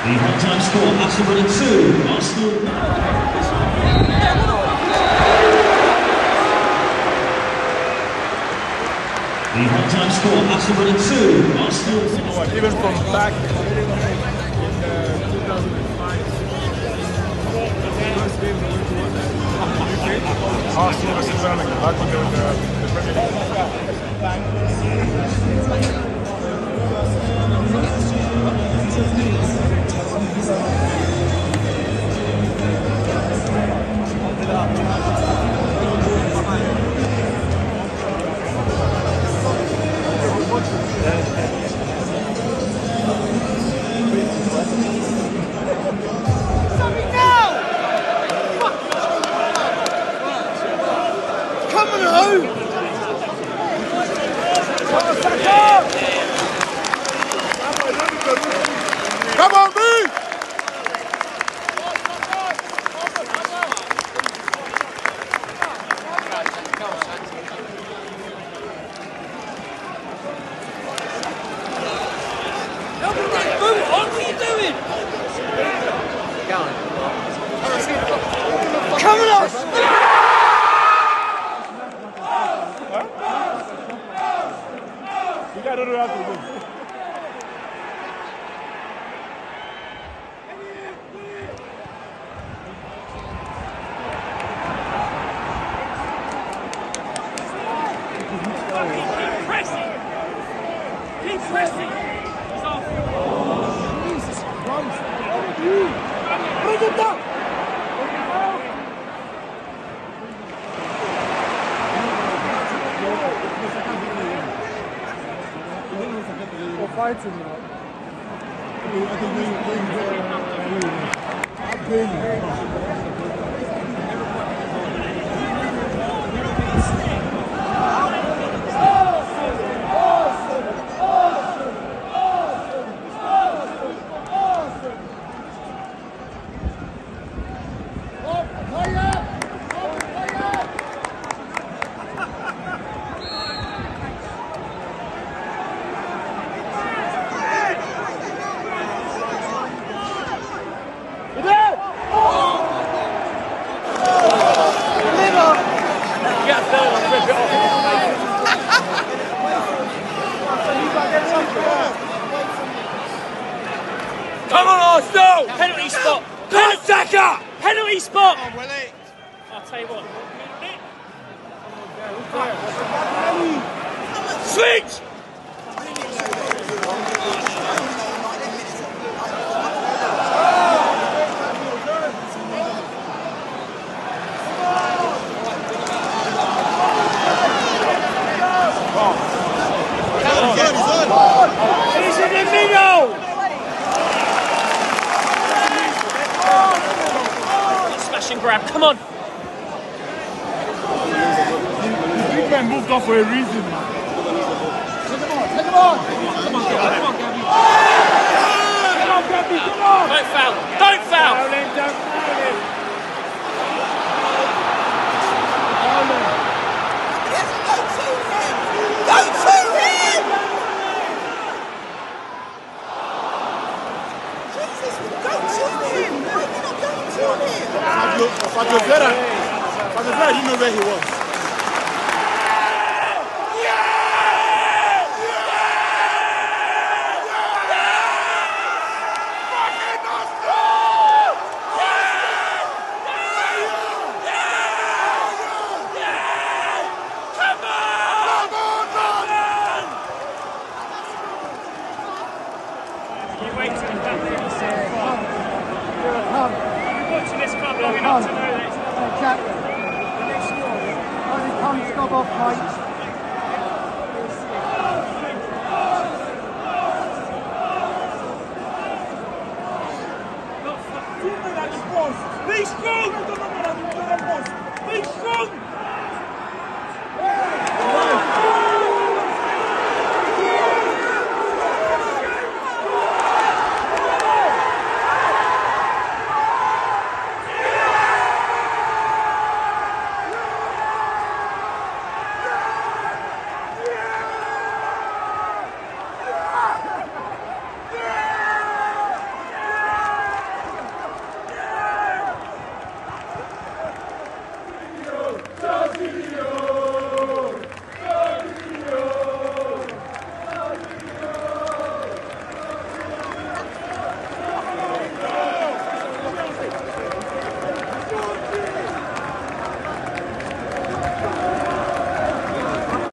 The half-time score, Aston Villa 2, Arsenal 1. The half-time score, Aston Villa 2, Arsenal 1. Even from back in 2005, first game they went to Arsenal versus Birmingham, back when they were the Premier League. Come on, B! What are you doing? Come on! You gotta do that to win. Keep pressing! Keep pressing! He's off. Jesus Christ! Bring it down! We're fighting now. Come on, Arsenal! Penalty spot! Penalty! Penalty spot! Come on, Willie. I'll tell you what. Switch! He's in the middle! Smash and grab, come on! The big man moved off for a reason, man. Take him on! Come on, Gabby, come on! Don't foul! Don't foul! Fabio Vera, you know where he was. You wait till he's back there. Watching this club long enough to know that it's not. Exactly. Only come stop off, mate.